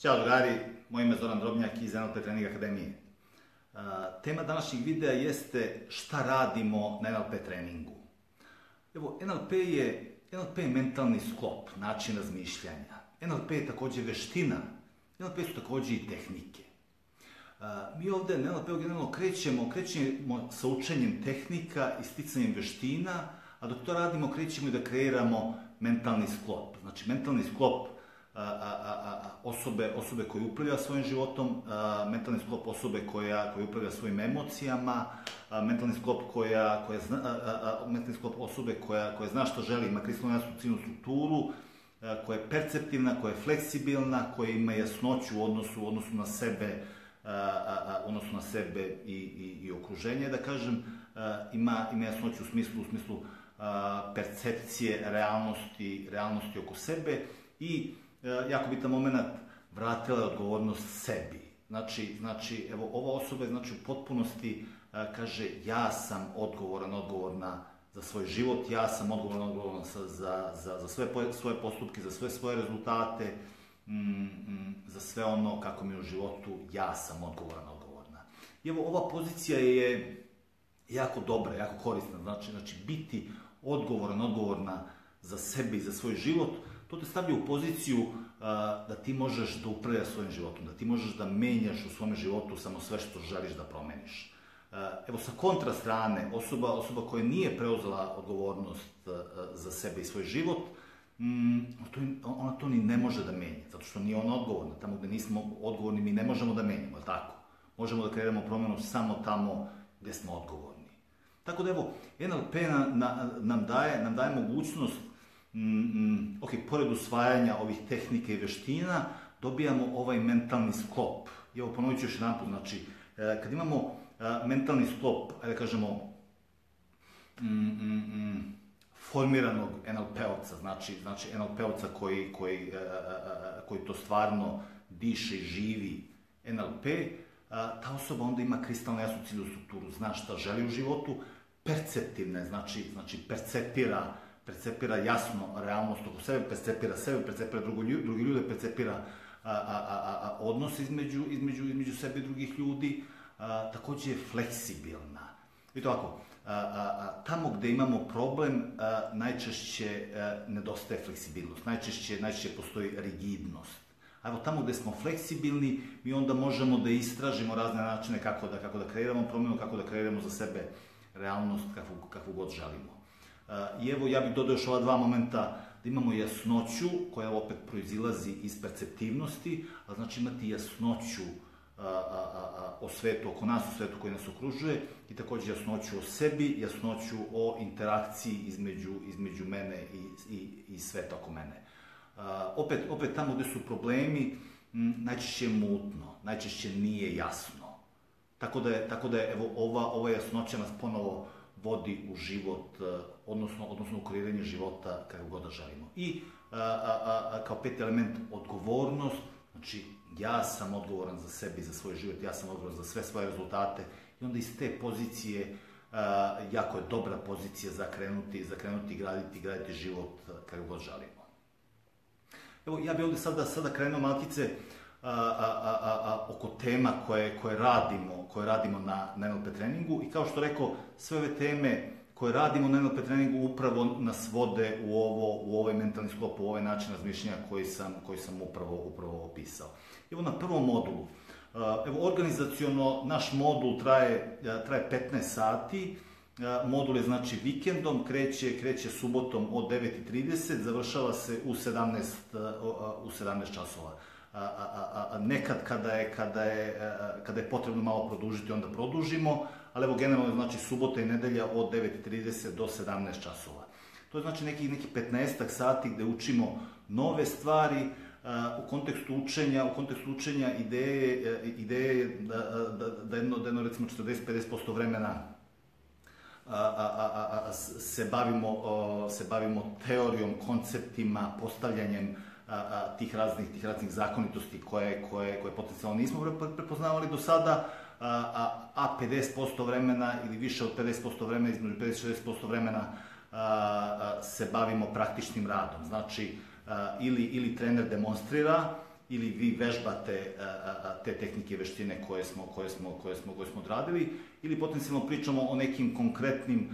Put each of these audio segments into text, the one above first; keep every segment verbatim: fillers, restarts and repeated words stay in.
Ćao drugari, moje ime je Zoran Drobnjak iz N L P Trening Akademije. Tema današnjeg videa jeste šta radimo na N L P treningu. Evo, N L P je, N L P je mentalni sklop, način razmišljanja. N L P je također veština, N L P su također i tehnike. Mi ovdje na N L P generalno krećemo, krećemo sa učenjem tehnika i sticanjem veština, a dok to radimo krećemo i da kreiramo mentalni sklop. Znači, mentalni sklop A, a, a, osobe, osobe koje upravlja svojim životom, a, mentalni sklop osobe koja, koja upravlja svojim emocijama, a, mentalni sklop, koja, koja zna, a, a, mentalni sklop osobe koja, koja zna što želi, ima kristalno jasnu ciljnu strukturu, a, koja je perceptivna, koja je fleksibilna, koja ima jasnoću u odnosu, u odnosu na sebe, a, a, a, odnosu na sebe i, i, i okruženje, da kažem, a, ima, ima jasnoću u smislu, u smislu a, percepcije realnosti, realnosti oko sebe i jako bitan moment, vratila je odgovornost sebi. Znači, znači evo, ova osoba je znači, u potpunosti kaže ja sam odgovoran, odgovorna za svoj život, ja sam odgovoran, odgovorna za, za, za sve svoje postupke, za sve svoje rezultate, mm, mm, za sve ono kako mi u životu ja sam odgovoran, odgovorna. I evo, ova pozicija je jako dobra, jako korisna, znači, znači biti odgovoran, odgovorna za sebe i za svoj život. To te stavlja u poziciju uh, da ti možeš da upravljaš svojim životom, da ti možeš da menjaš u svom životu samo sve što želiš da promeniš. Uh, evo, sa kontra strane, osoba, osoba koja nije preuzela odgovornost uh, za sebe i svoj život, um, to, ona to ni ne može da menja, zato što nije ona odgovorna. Tamo gde nismo odgovorni mi ne možemo da menjamo, tako? Možemo da kreiramo promenu samo tamo gde smo odgovorni. Tako da evo, N L P na, na, nam, daje, nam daje mogućnost Mm, mm, ok, pored usvajanja ovih tehnika i veština, dobijamo ovaj mentalni sklop. I evo ponovit ću još jedan put, znači, e, kad imamo e, mentalni sklop, ajde kažemo, mm, mm, mm, formiranog N L P-ovca, znači, znači N L P-ovca koji, koji, e, e, koji to stvarno diše i živi N L P, e, ta osoba onda ima kristalno jasnu ciljnu strukturu, zna šta želi u životu, perceptivne, znači, znači percepira percepira jasno realnost oko sebe, percepira sebe, percepira drugi ljude, percepira a, a, a, a, odnos između, između, između sebe i drugih ljudi, a, također je fleksibilna. I to ako, a, a, a, tamo gde imamo problem, a, najčešće a, nedostaje fleksibilnost, najčešće, najčešće postoji rigidnost. A evo, tamo gde smo fleksibilni, mi onda možemo da istražimo razne načine kako da, kako da kreiramo promjenu, kako da kreiramo za sebe realnost kakvu, kakvu god želimo. I evo, ja bih dodao još ova dva momenta, da imamo jasnoću koja opet proizilazi iz perceptivnosti, a znači imati jasnoću a, a, a, o svetu oko nas, o svetu koji nas okružuje i također jasnoću o sebi, jasnoću o interakciji između, između mene i, i, i sveta oko mene. A, opet, opet tamo gde su problemi, m, najčešće je mutno, najčešće nije jasno. Tako da je, tako da je evo, ova, ova jasnoća nas ponovo vodi u život, odnosno, odnosno u kreiranje života kako god da želimo. I a, a, a, kao peti element, odgovornost, znači ja sam odgovoran za sebe i za svoj život, ja sam odgovoran za sve svoje rezultate i onda iz te pozicije a, jako je dobra pozicija za krenuti, za krenuti graditi, graditi život kako god želimo. Evo, ja bih ovdje sada, sada krenuo malkice A, a, a, a, oko tema koje, koje radimo, koje radimo na, na N L P treningu i kao što rekao, sve ove teme koje radimo na N L P treningu upravo nas vode u, ovo, u ovaj mentalni sklop, u ovaj način razmišljanja koji sam, koji sam upravo, upravo opisao. Evo na prvom modulu, evo organizaciono naš modul traje, traje petnaest sati, modul je znači vikendom, kreće, kreće subotom od devet i trideset, završava se u sedamnaest, u sedamnaest časova. A, a, a, nekad kada je, kada, je, kada je potrebno malo produžiti, onda produžimo, ali evo generalno znači subota i nedelja od devet i trideset do sedamnaest časova. To je znači neki, neki petnaestak sati gde učimo nove stvari a, u kontekstu učenja, u kontekstu učenja ideje, ideje da, da, da, jedno, da jedno recimo četrdeset do pedeset posto vremena a, a, a, a, se, bavimo, a, se bavimo teorijom, konceptima, postavljanjem A, a, tih raznih tih raznih zakonitosti koje koje koje potencijalno nismo prepoznavali do sada, a, a, a pedeset posto vremena ili više od pedeset posto vremena, između pedeset do šezdeset posto vremena a, a, se bavimo praktičnim radom. Znači a, ili ili trener demonstrira ili vi vežbate te tehnike, veštine koje smo, koje smo, koje smo, koje smo odradili, ili potencijalno pričamo o nekim konkretnim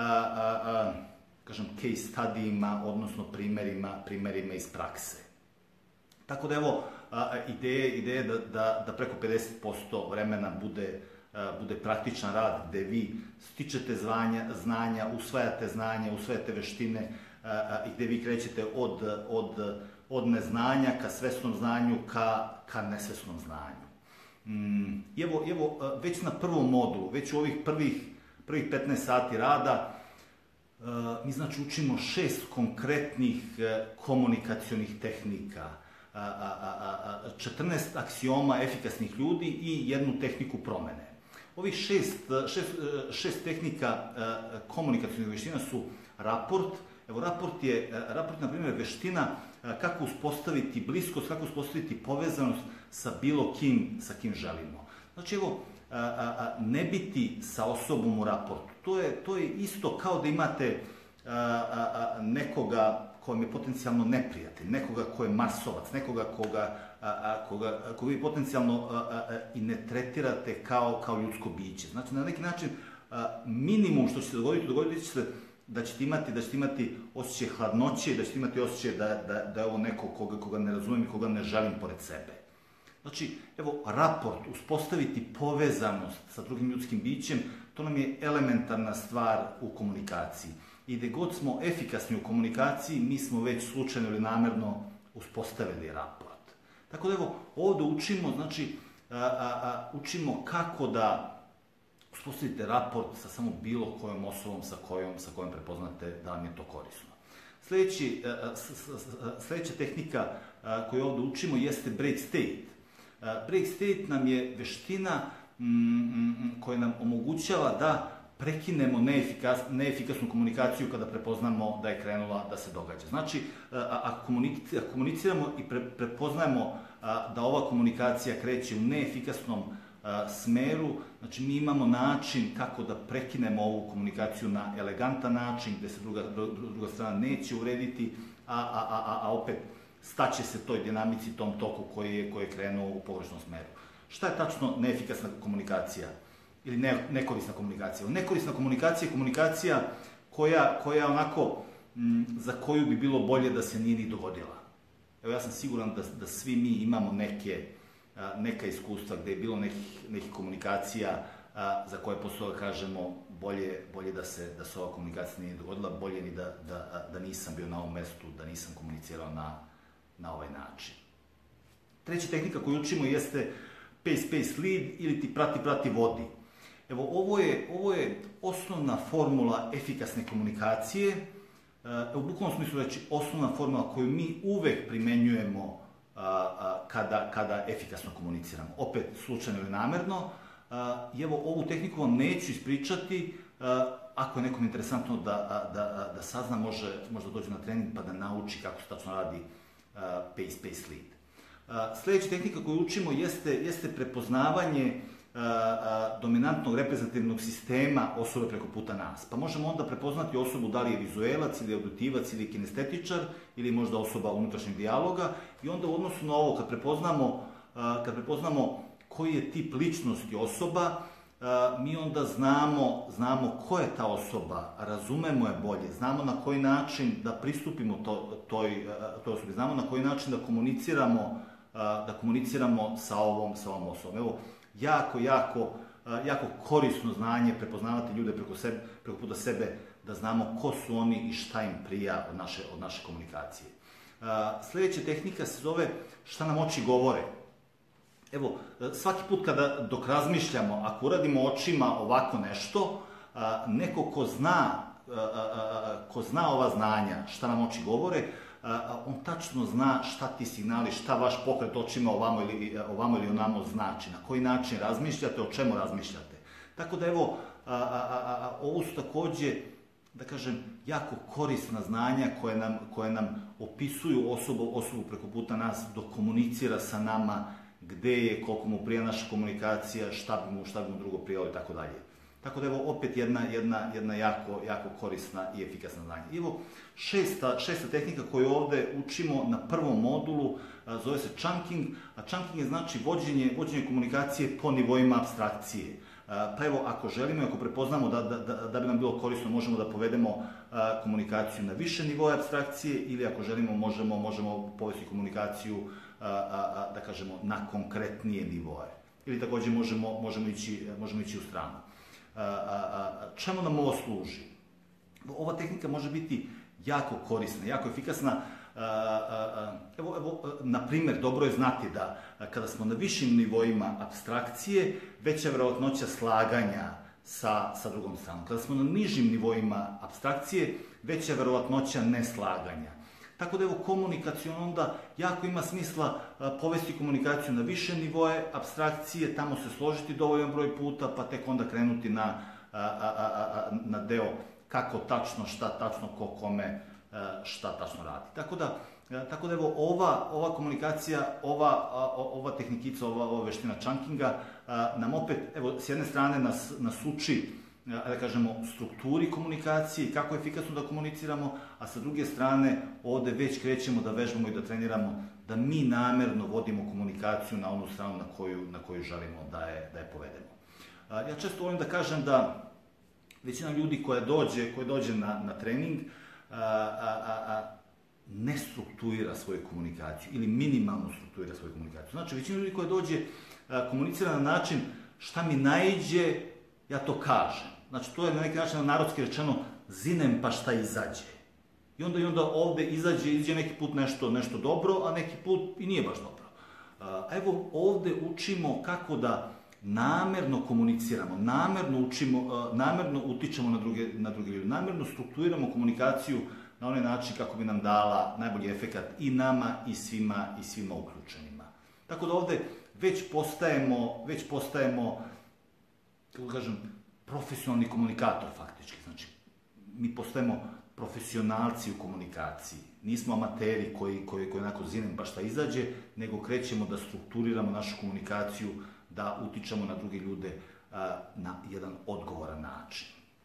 kažem, case studijima, odnosno primerima, primerima iz prakse. Tako da evo, ideje, ideje da, da, da preko pedeset posto vremena bude, bude praktičan rad, gde vi stičete zvanja, znanja, usvajate znanja, usvajate veštine i gde vi krećete od, od, od neznanja ka svesnom znanju, ka, ka nesvesnom znanju. Mm, evo, evo, već na prvom modulu, već u ovih prvih, prvih petnaest sati rada, Uh, mi znači učimo šest konkretnih uh, komunikacionih tehnika, uh, uh, uh, četrnaest aksioma efikasnih ljudi i jednu tehniku promene. Ovih šest, šest, šest tehnika uh, komunikacionih veština su raport. Evo, raport je, uh, raport, na primjer, veština uh, kako uspostaviti bliskost, kako uspostaviti povezanost sa bilo kim, sa kim želimo. Znači, evo, A, a, a, ne biti sa osobom u raportu. To je, to je isto kao da imate a, a, a, nekoga ko vam je potencijalno neprijatelj, nekoga ko je marsovac, nekoga koga, a, a, koga, koga vi potencijalno a, a, a, i ne tretirate kao, kao ljudsko biće. Znači, na neki način, a, minimum što će se dogoditi, dogoditi će se da ćete imati, da ćete imati osjećaj hladnoće, da ćete imati osjećaj da, da, da je ovo neko koga, koga ne razumijem i koga ne želim pored sebe. Znači, evo, raport, uspostaviti povezanost sa drugim ljudskim bićem, to nam je elementarna stvar u komunikaciji. I gde god smo efikasni u komunikaciji, mi smo već slučajno ili namerno uspostavili raport. Tako da, evo, ovde učimo, znači, a, a, a, učimo kako da uspostavite raport sa samo bilo kojom osobom sa kojom, sa kojom prepoznate da vam je to korisno. Sljedeći, a, s, s, s, sljedeća tehnika a, koju ovde učimo jeste break state. Break state nam je veština mm, koja nam omogućava da prekinemo neefikas, neefikasnu komunikaciju kada prepoznamo da je krenula da se događa. Znači, ako komuniciramo i pre, prepoznajemo da ova komunikacija kreće u neefikasnom smeru, znači mi imamo način kako da prekinemo ovu komunikaciju na elegantan način, gde se druga, druga strana neće urediti, a, a, a, a opet staće se toj dinamici, tom toku koji je, koji je krenuo u pogrešnom smeru. Šta je tačno neefikasna komunikacija ili ne, nekorisna komunikacija? Nekorisna komunikacija je komunikacija koja, koja onako, m, za koju bi bilo bolje da se nije ni dogodila. Evo, ja sam siguran da, da svi mi imamo neke, a, neka iskustva gde je bilo nekih, nekih komunikacija a, za koje posle toga kažemo bolje, bolje da, se, da se ova komunikacija nije dogodila, bolje ni da, da, da nisam bio na ovom mestu, da nisam komunicirao na na ovaj način. Treća tehnika koju učimo jeste pace, pace, lead ili ti prati, prati, vodi. Evo, ovo je, ovo je osnovna formula efikasne komunikacije, u bukvalnom smislu reći osnovna formula koju mi uvek primenjujemo a, a, kada, kada efikasno komuniciramo. Opet, slučajno ili namerno. A, I evo, ovu tehniku vam neću ispričati, a, ako je nekom interesantno da, da, da sazna, može, može dođe na trening pa da nauči kako se tačno radi Uh, pace, pace, lead. Uh, sljedeća tehnika koju učimo jeste, jeste prepoznavanje uh, uh, dominantnog reprezentativnog sistema osobe preko puta nas. Pa možemo onda prepoznati osobu da li je vizuelac ili auditivac ili kinestetičar ili možda osoba unutrašnjeg dijaloga i onda u odnosu na ovo kad prepoznamo, uh, kad prepoznamo koji je tip ličnosti osoba, Uh, mi onda znamo, znamo ko je ta osoba, razumemo je bolje, znamo na koji način da pristupimo to, toj, uh, toj osobi, znamo na koji način da komuniciramo, uh, da komuniciramo sa ovom, sa ovom osobom. Evo, jako, jako, uh, jako korisno znanje prepoznavati ljude preko, sebe, preko puta sebe, da znamo ko su oni i šta im prija od naše, od naše komunikacije. Uh, sljedeća tehnika se zove šta nam oči govore. Evo, svaki put kada dok razmišljamo, ako uradimo očima ovako nešto, neko ko zna, ko zna ova znanja, šta nam oči govore, on tačno zna šta ti signali, šta vaš pokret očima ovamo ili, ovamo ili onamo znači, na koji način razmišljate, o čemu razmišljate. Tako da evo, ovo su takođe, da kažem, jako korisna znanja koje nam, koje nam opisuju osobu, osobu preko puta nas dok komunicira sa nama, gde je, koliko mu prija naša komunikacija, šta bi mu, šta bi mu drugo prijalo i tako dalje. Tako da evo opet jedna, jedna, jedna jako, jako korisna i efikasna znanja. Evo šesta, šesta tehnika koju ovde učimo na prvom modulu a, zove se chunking, a chunking je znači vođenje, vođenje komunikacije po nivoima apstrakcije. A, pa evo ako želimo, ako prepoznamo da, da, da, da bi nam bilo korisno, možemo da povedemo a, komunikaciju na više nivoje apstrakcije ili ako želimo možemo, možemo povesti komunikaciju a, a, a, da kažemo na konkretnije nivoje. Ili takođe možemo, možemo, ići, možemo ići u stranu. A, a, a, čemu nam ovo služi? Ova tehnika može biti jako korisna, jako efikasna. A, a, a, evo, evo, na primjer, dobro je znati da kada smo na višim nivoima apstrakcije, veća je verovatnoća slaganja sa, sa drugom stranom. Kada smo na nižim nivoima apstrakcije, veća je verovatnoća neslaganja. Tako da evo komunikacijon onda jako ima smisla a, povesti komunikaciju na više nivoje apstrakcije, tamo se složiti dovoljan broj puta, pa tek onda krenuti na, a, a, a, na deo kako tačno, šta tačno, ko kome, a, šta tačno radi. Tako da, a, tako da evo ova, ova komunikacija, ova, a, ova tehnikica, ova, ova veština chunkinga a, nam opet, evo, s jedne strane nas, nas uči da kažemo, strukturi komunikacije, kako efikasno da komuniciramo, a sa druge strane ovde već krećemo da vežbamo i da treniramo, da mi namerno vodimo komunikaciju na onu stranu na koju, na koju želimo da je, da je povedemo. Ja često volim da kažem da većina ljudi koja dođe, koja dođe na, na trening a, a, a, ne strukturira svoju komunikaciju ili minimalno strukturira svoju komunikaciju. Znači, većina ljudi koja dođe a, komunicira na način šta mi naiđe, ja to kažem. Znači, to je na neki način narodski rečeno zinem pa šta izađe. I onda, i onda ovde izađe, izađe neki put nešto, nešto dobro, a neki put i nije baš dobro. A evo ovde učimo kako da namerno komuniciramo, namerno učimo, namerno utičemo na druge, na druge ljude, namerno strukturiramo komunikaciju na onaj način kako bi nam dala najbolji efekat i nama i svima, i svima uključenima. Tako da ovde već postajemo, već postajemo, kako kažem, profesionalni komunikator faktički. Znači, mi postajemo profesionalci u komunikaciji. Nismo amateri koji, koji, koji onako zinem pa šta izađe, nego krećemo da strukturiramo našu komunikaciju, da utičemo na druge ljude a, na jedan odgovoran način.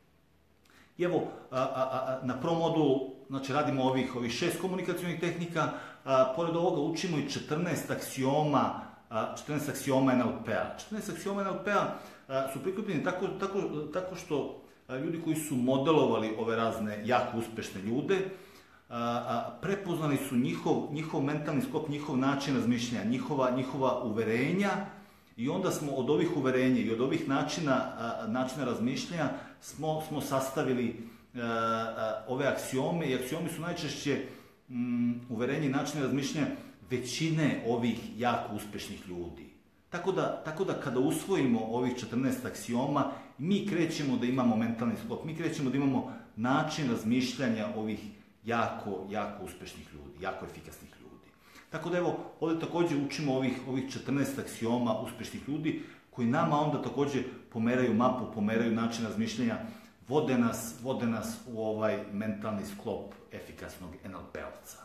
I evo, a, a, a, na prvom modulu, znači, radimo ovih, ovih šest komunikacionih tehnika, a, pored ovoga učimo i četrnaest aksioma, a, četrnaest aksioma en el pe-a. četrnaest aksioma en el pe-a su prikupljeni tako, tako, tako što ljudi koji su modelovali ove razne jako uspešne ljude, a, a, prepoznali su njihov, njihov mentalni sklop, njihov način razmišljanja, njihova, njihova uverenja i onda smo od ovih uverenja i od ovih načina, a, načina razmišljanja smo, smo sastavili a, a, ove aksiome i aksiomi su najčešće m, uverenje i načine razmišljanja većine ovih jako uspešnih ljudi. Tako da, tako da kada usvojimo ovih četrnaest aksioma, mi krećemo da imamo mentalni sklop, mi krećemo da imamo način razmišljanja ovih jako, jako uspešnih ljudi, jako efikasnih ljudi. Tako da evo, ovde takođe učimo ovih, ovih četrnaest aksioma uspešnih ljudi, koji nama onda takođe pomeraju mapu, pomeraju način razmišljanja, vode nas, vode nas u ovaj mentalni sklop efikasnog en el pe-ovca.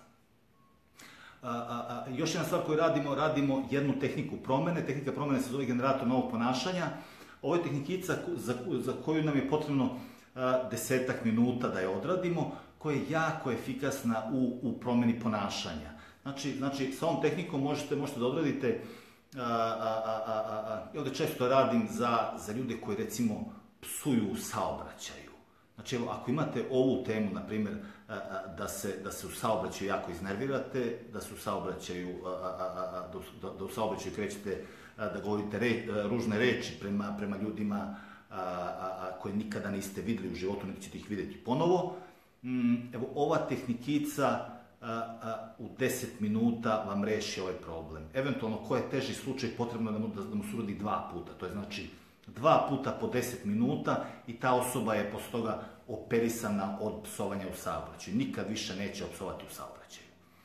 A, a, a, još jedna stvar koju radimo, radimo jednu tehniku promene. Tehnika promene se zove generator novog ponašanja. Ovo je tehnikica za, za koju nam je potrebno a, desetak minuta da je odradimo, koja je jako efikasna u, u promeni ponašanja. Znači, znači sa ovom tehnikom možete, možete da odradite, a, a, a, a, a, ja ovde često radim za, za ljude koji recimo psuju u saobraćaju. Znači, evo, ako imate ovu temu, na primjer, da se, da se u saobraćaju jako iznervirate, da se u saobraćaju, da, da u saobraćaju krećete da govorite re, ružne reči prema, prema ljudima a, a, koje nikada niste videli u životu, niti ćete ih vidjeti ponovo. Evo, ova tehnikica a, a, u deset minuta vam reši ovaj problem. Eventualno, ko je teži slučaj, potrebno da mu, da, da mu se uradi dva puta. To je znači dva puta po deset minuta i ta osoba je posle toga operisana od psovanja u saobraćaju. Nikad više neće opsovati u saobraćaju.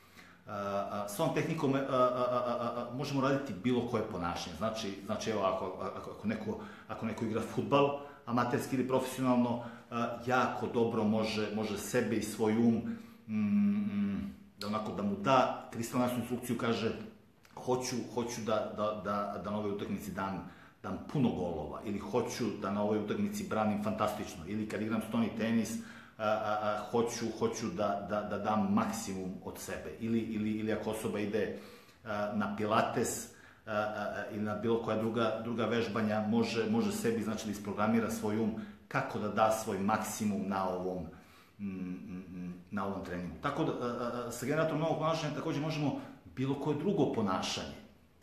S ovom tehnikom a, a, a, a, možemo raditi bilo koje ponašanje. Znači, znači evo, ako, ako, ako, neko, ako neko igra fudbal, amaterski ili profesionalno, a, jako dobro može, može sebe i svoj um mm, da, onako, da mu da kristalnu instrukciju, kaže hoću, hoću da, da, da, da na ovoj utakmici dam dam puno golova, ili hoću da na ovoj utakmici branim fantastično, ili kad igram stoni tenis, a, a, a, hoću, hoću da, da, da dam maksimum od sebe, ili, ili, ili ako osoba ide a, na pilates a, a, ili na bilo koja druga, druga vežbanja, može, može sebi znači da isprogramira svoj um kako da da svoj maksimum na ovom, na ovom treningu. Tako da, a, a, sa generatorom novog ponašanja također možemo bilo koje drugo ponašanje.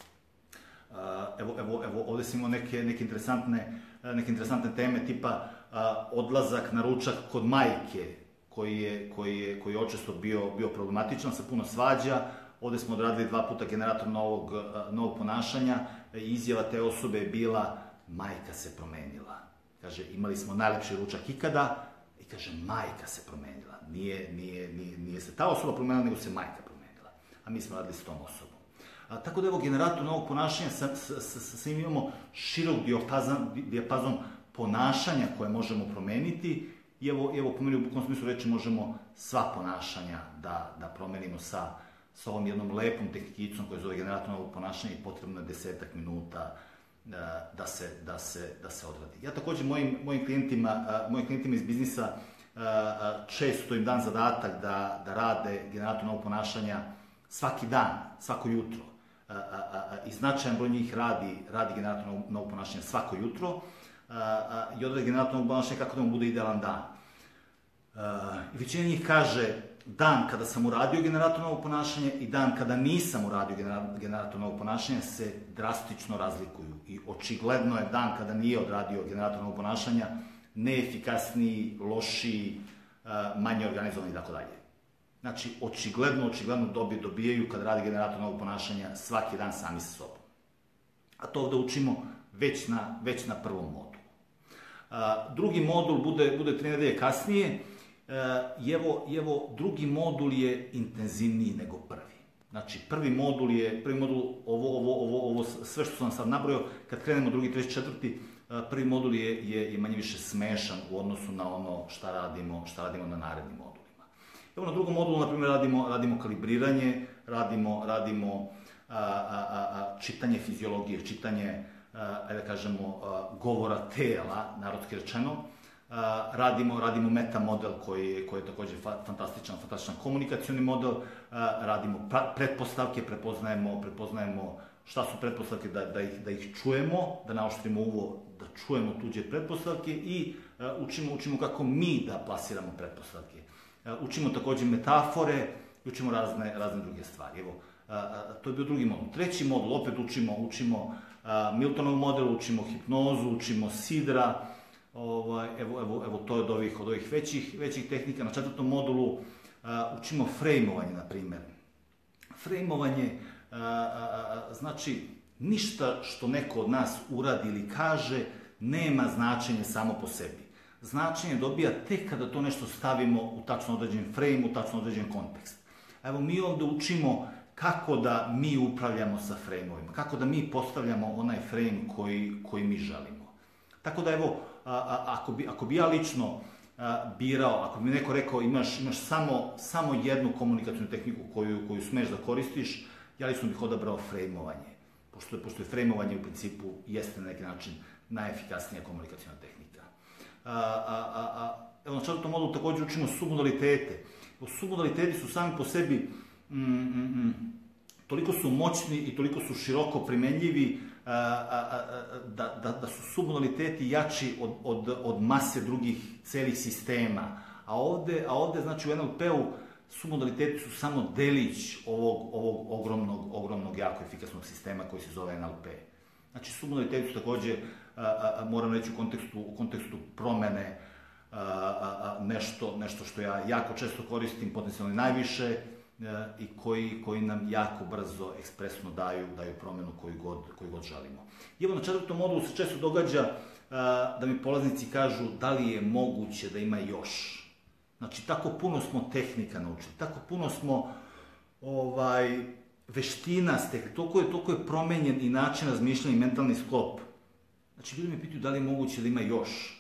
Evo, evo, evo, ovdje sam imao neke, neke, interesantne, neke interesantne teme, tipa a, odlazak na ručak kod majke, koji je, koji je, koji je očesto bio, bio problematičan, se puno svađa. Ovdje smo odradili dva puta generator novog, novog ponašanja. Izjava te osobe je bila, majka se promenila. Kaže, imali smo najlepši ručak ikada i kaže, majka se promenila. Nije, nije, nije, nije se ta osoba promenila, nego se majka promenila. A mi smo radili s tom osobom. A, tako da evo generator novog ponašanja, sa, sa, sa, sa svim imamo širok dijapazon, dijapazon ponašanja koje možemo promeniti i evo, evo po meni u bukvalnom smislu reći možemo sva ponašanja da, da promenimo sa, sa ovom jednom lepom tehnikicom koja zove generator novog ponašanja i potrebno je desetak minuta da, da, se, da, se, da se odradi. Ja također mojim, mojim, klijentima, mojim klijentima iz biznisa često im dam zadatak da, da rade generator novog ponašanja svaki dan, svako jutro. A, a, a, i značajan broj njih radi, radi generator novog, novog ponašanja svako jutro a, a, i odradi generator novog ponašanja kako da mu bude idealan dan. A, i većina njih kaže dan kada sam uradio generator novog ponašanja i dan kada nisam uradio generator novog ponašanja se drastično razlikuju i očigledno je dan kada nije odradio generator novog ponašanja neefikasniji, lošiji, a, manje organizovan i tako dalje. Znači, očigledno, očigledno dobi, dobijaju kad radi generator novog ponašanja svaki dan sami sa sobom. A to ovdje učimo već na, već na prvom modulu. A, drugi modul bude, bude tri nedelje kasnije a, i evo, evo, drugi modul je intenzivniji nego prvi. Znači, prvi modul je, prvi modul, ovo, ovo, ovo, ovo sve što sam sad nabrojao, kad krenemo drugi, treći, četvrti, a, prvi modul je, je, je manje više smešan u odnosu na ono šta radimo, šta radimo na narednim modulima. Evo na drugom modulu, na primjer, radimo, radimo kalibriranje, radimo, radimo a, a, a, čitanje fiziologije, čitanje, a, da kažemo, a, govora tela, narodski rečeno. A, radimo, radimo meta model koji je, koji je također fantastičan, fantastičan komunikacioni model. A, radimo pra, pretpostavke, prepoznajemo, prepoznajemo šta su pretpostavke, da, da, ih, da ih čujemo, da naoštrimo uvo, da čujemo tuđe pretpostavke i a, učimo, učimo kako mi da plasiramo pretpostavke. Učimo također metafore, učimo razne, razne druge stvari. Evo, a, a, to je bio drugi modul. Treći modul, opet učimo, učimo a, Miltonov model, učimo hipnozu, učimo sidra. Ovaj, evo, evo, evo, to je od ovih, od ovih većih, većih tehnika. Na četvrtom modulu a, učimo frejmovanje, na primjer. Frejmovanje a, a, a, znači ništa što neko od nas uradi ili kaže nema značenje samo po sebi. Značenje dobija tek kada to nešto stavimo u tačno određen frame, u tačno određen kontekst. Evo, mi ovdje učimo kako da mi upravljamo sa frame-ovima, kako da mi postavljamo onaj frame koji, koji mi želimo. Tako da, evo, a, a, ako, bi, ako bi ja lično a, birao, ako bi mi neko rekao imaš, imaš samo, samo jednu komunikacijnu tehniku koju, koju smeš da koristiš, ja lično bih odabrao frame-ovanje. Pošto, pošto je frame-ovanje u principu jeste na neki način najefikasnija komunikacijna tehnika. A, a, a, a, evo, na četvrtom modulu također učimo submodalitete. Submodaliteti su sami po sebi mm, mm, mm, toliko su moćni i toliko su široko primenljivi a, a, a, da, da, da su submodaliteti jači od, od, od mase drugih celih sistema. A ovde, a ovde znači u en el pe-u submodaliteti su samo delić ovog, ovog ogromnog, ogromnog, jako efikasnog sistema koji se zove en el pe. Znači, submodaliteti su također, a, a, moram reći, u kontekstu, u kontekstu promene a, a, a, nešto, nešto što ja jako često koristim, potencijalno najviše, a, i koji, koji nam jako brzo, ekspresno daju, daju promenu koju god, koju god želimo. I evo, na četvrtom modulu se često događa a, da mi polaznici kažu da li je moguće da ima još. Znači, tako puno smo tehnika naučili, tako puno smo ovaj, veština stekli, toliko je, toliko je promenjen i način razmišljanja i mentalni sklop. Znači, ljudi me pitaju da li je moguće da ima još.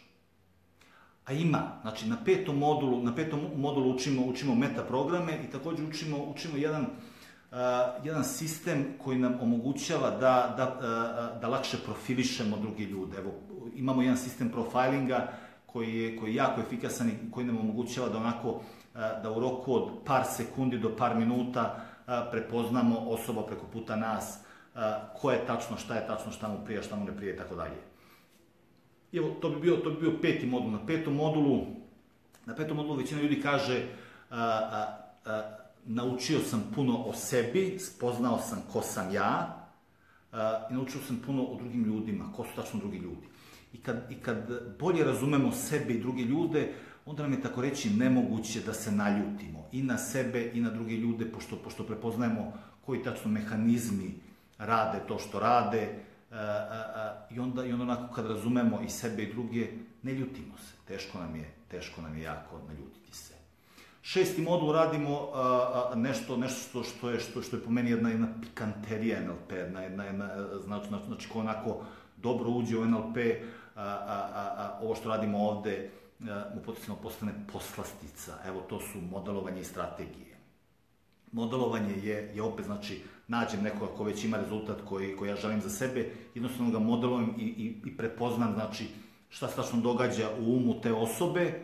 A ima. Znači, na petom modulu, na petom modulu učimo, učimo meta programe i također učimo, učimo jedan, jedan sistem koji nam omogućava da, da, da lakše profilišemo druge ljude. Evo, imamo jedan sistem profilinga koji je, koji je jako efikasan i koji nam omogućava da onako, da u roku od par sekundi do par minuta prepoznamo osoba preko puta nas, ko je tačno, šta je tačno, šta mu prija, šta mu ne prija i tako dalje. Evo, to bi bio, to bi bio peti modul. Na petom modulu, na petom modulu većina ljudi kaže a, a, a, naučio sam puno o sebi, spoznao sam ko sam ja a, i naučio sam puno o drugim ljudima, ko su tačno drugi ljudi. I kad, i kad bolje razumemo sebe i druge ljude, onda nam je tako reći nemoguće da se naljutimo i na sebe i na druge ljude, pošto, pošto prepoznajemo koji tačno mehanizmi rade to što rade, a, a, a, i, onda, i onda onako kad razumemo i sebe i druge, ne ljutimo se, teško nam je, teško nam je jako naljutiti se. Šesti modul radimo a, a, nešto, nešto što, što, je, što, što je po meni jedna, jedna pikanterija en el pe, jedna, jedna, jedna, znači, znači ko onako dobro uđe u en el pe, a, a, a, a, ovo što radimo ovde a, mu potencijalno postane poslastica. Evo, to su modelovanje i strategije. Modelovanje je, je opet, znači, nađem nekoga ko već ima rezultat koji, koji ja želim za sebe, jednostavno ga modelujem i, i, i prepoznam, znači, šta se tačno događa u umu te osobe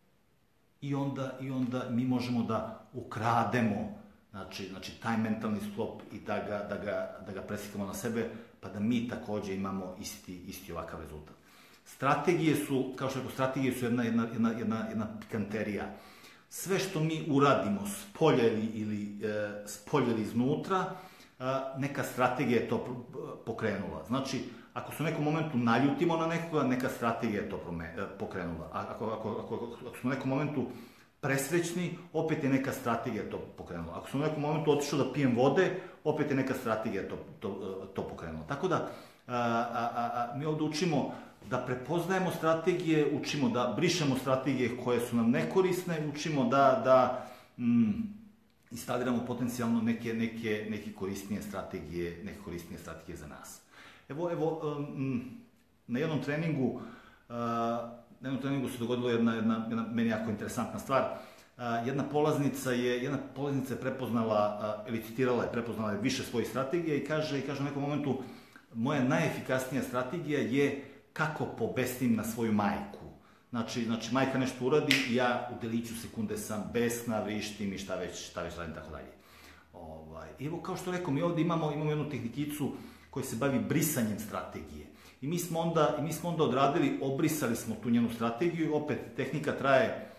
i onda, i onda mi možemo da ukrademo, znači, znači taj mentalni sklop i da ga, da ga, da ga preslikamo na sebe, pa da mi takođe imamo isti, isti ovakav rezultat. Strategije su, kao što rekao, strategije su jedna, jedna, jedna, jedna, jedna pikanterija. Sve što mi uradimo spolja ili, ili e, spolja ili iznutra, e, neka strategija je to pokrenula. Znači, ako se u nekom momentu naljutimo na nekoga, neka strategija je to pokrenula. Ako, ako, ako, ako smo u nekom momentu presrećni, opet je neka strategija to pokrenula. Ako sam u nekom momentu otišao da pijem vode, opet je neka strategija to, to, to pokrenula. Tako da, a, a, a, mi ovdje učimo da prepoznajemo strategije, učimo da brišemo strategije koje su nam nekorisne, učimo da, da mm, instaliramo potencijalno neke, neke, neke korisnije strategije, neke korisnije strategije za nas. Evo, evo, um, na jednom treningu, uh, na jednom treningu se dogodila jedna, jedna, jedna meni jako interesantna stvar. Uh, jedna polaznica je, jedna polaznica je prepoznala, uh, ili citirala je, prepoznala je više svojih strategija i kaže, i kaže u nekom momentu, moja najefikasnija strategija je kako pobesnim na svoju majku. Znači, znači majka nešto uradi i ja u deliću sekunde sam besna, vrištim i šta već, šta već radim, tako dalje. Ovaj, evo, kao što rekao, mi ovdje imamo, imamo jednu tehnikicu koji se bavi brisanjem strategije. I mi smo onda, i mi smo onda odradili, obrisali smo tu njenu strategiju, opet tehnika traje